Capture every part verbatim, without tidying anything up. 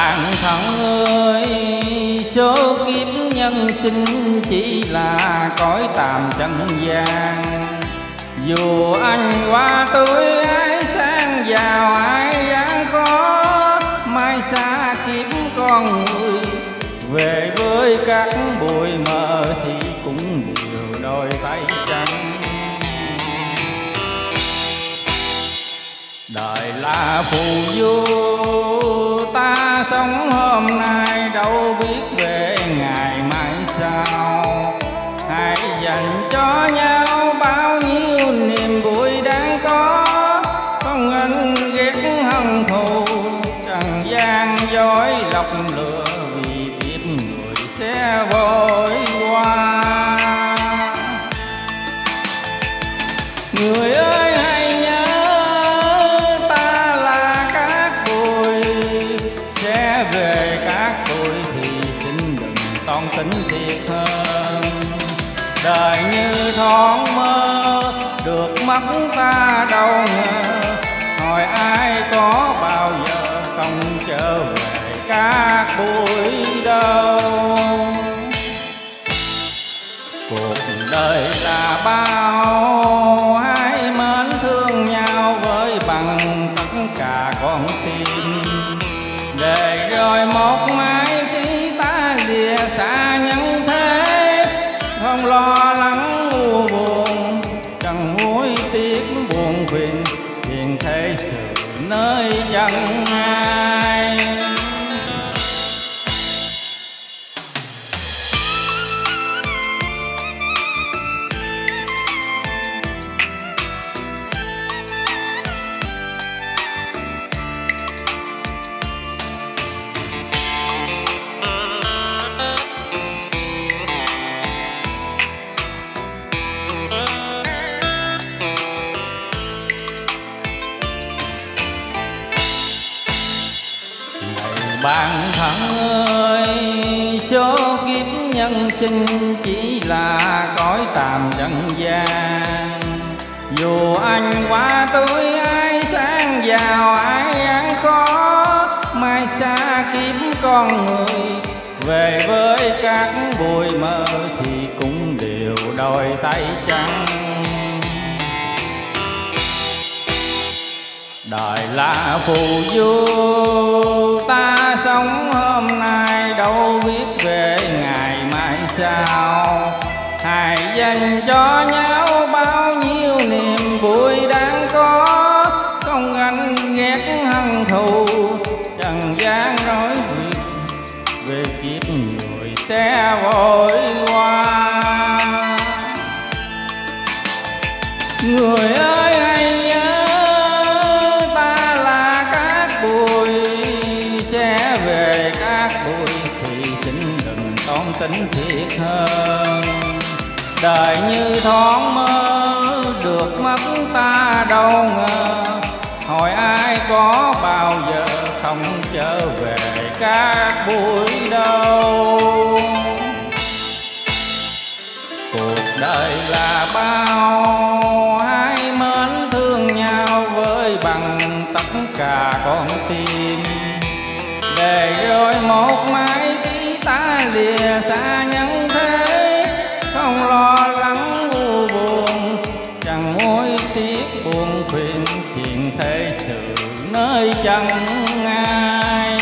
bạn thân ơi, số kiếp nhân sinh chỉ là cõi tạm trần gian. Dù anh qua tuổi ai sang giàu ai gian khó, mai xa kiếp con người về với các bụi mờ thì cũng đều đôi tay trắng. Đời là phù du, ta sống hôm nay đâu biết về ngày mai sau. Hãy dành cho nhau bao nhiêu niềm vui đáng có, không anh ghét hận thù trần gian dối lọc lừa, vì kiếp người sẽ vội qua. Người ơi hãy nhớ ta là cát bụi, sẽ về cát bụi thì xin đừng toan tính thiệt hơn. Đời như thoáng mơ được mất ta đâu ngờ, hỏi ai có bao giờ không trở về cát bụi đâu. Cuộc đời là bao, hai mến thương nhau với bằng tất cả con tim. Để rồi một mai khi ta lìa xa nhân thế, không lo lắng u buồn, chẳng hối tiếc buồn phiền, hiền thế sự nơi chẳng ai. Bạn thân ơi, số kiếp nhân sinh chỉ là cõi tạm trần gian. Dù anh qua tuổi ai sang giàu ai ăn khó, mai xa kiếp con người về với các bụi mờ thì cũng đều đôi tay trắng. Đời là phù du, ta sống hôm nay đâu biết về ngày mai sau. Hãy dành cho nhau bao nhiêu niềm vui đáng có, không anh ghét hận thù trần gian nói việc, về kiếp người sẽ vội qua. Người ơi hãy nhớ ta là cát bụi, sẽ về cát bụi thì xin đừng toan tính thiệt hơn. Đời như thoáng mơ được mất ta đâu ngờ, hỏi ai có bao giờ không trở về cát bụi đâu. Cuộc đời là bao, hai mến thương nhau với bằng tất cả con tim. Để rồi một mai khi ta lìa xa nhân thế, không lo lắng u buồn, chẳng hối tiếc buồn phiền, chuyện thế sự nơi chẳng ai.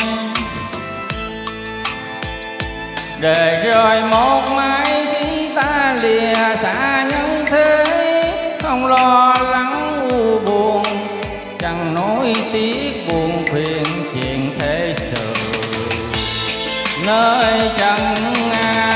Để rồi một mai khi ta lìa xa nhân thế, không lo lắng u buồn, chẳng nỗi tiếc buồn phiền, chuyện thế sự nơi chẳng ai.